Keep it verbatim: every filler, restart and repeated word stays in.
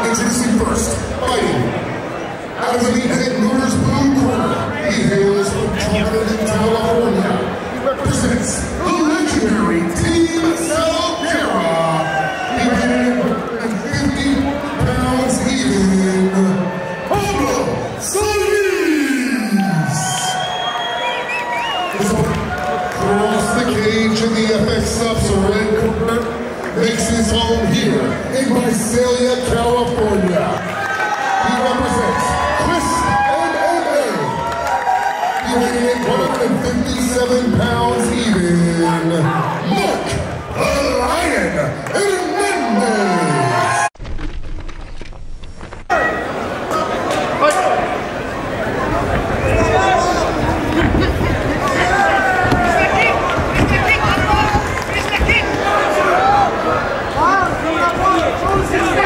Introducing first, fighting out of the meathead Movers Blue Corner. He hails from Hernandez, California. He represents the legendary Team Salguera. He weighed fifty pounds even. Pablo, Solis. Across the cage in the F X Subs red corner, makes his home here in Visalia, California. He represents Chris M M A. He weighed one hundred fifty-seven pounds even. Mark the Lion Hernandez. Yeah.